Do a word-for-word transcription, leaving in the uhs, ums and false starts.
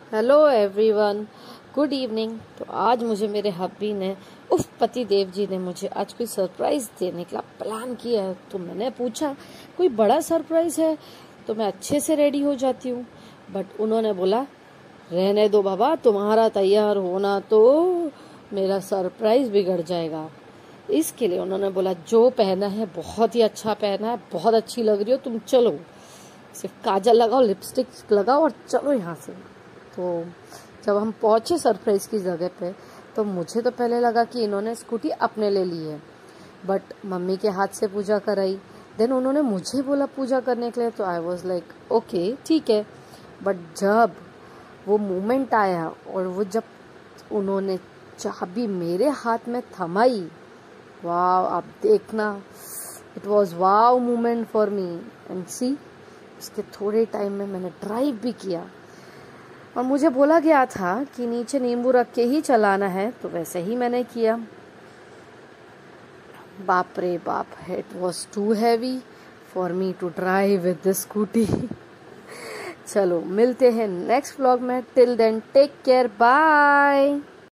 Hello everyone, good evening. तो आज मुझे मेरे हब्बी ने उफ पति देव जी ने मुझे आज कोई सरप्राइज देने का प्लान किया है। तो मैंने पूछा कोई बड़ा सरप्राइज है तो मैं अच्छे से रेडी हो जाती हूँ, बट उन्होंने बोला रहने दो बाबा, तुम्हारा तैयार होना तो मेरा सरप्राइज बिगड़ जाएगा। इसके लिए उन्होंने बोला जो पहना है बहुत ही अच्छा पहना है, बहुत अच्छी लग रही हो तुम, चलो सिर्फ काजल लगाओ, लिपस्टिक लगाओ और चलो यहाँ से। तो जब हम पहुंचे सरप्राइज की जगह पे तो मुझे तो पहले लगा कि इन्होंने स्कूटी अपने ले ली है, बट मम्मी के हाथ से पूजा कराई। देन उन्होंने मुझे बोला पूजा करने के लिए, तो आई वाज लाइक ओके ठीक है। बट जब वो मोमेंट आया और वो जब उन्होंने चाबी मेरे हाथ में थमाई, वाव, आप देखना, it was wow moment for me. And see, उसके थोड़े टाइम में मैंने ड्राइव भी किया और मुझे बोला गया था कि नीचे नींबू रख के ही चलाना है, तो वैसे ही मैंने किया। बाप रे बाप, it was too heavy for me to drive with this scooty. चलो मिलते हैं नेक्स्ट व्लॉग में, till then take care, bye.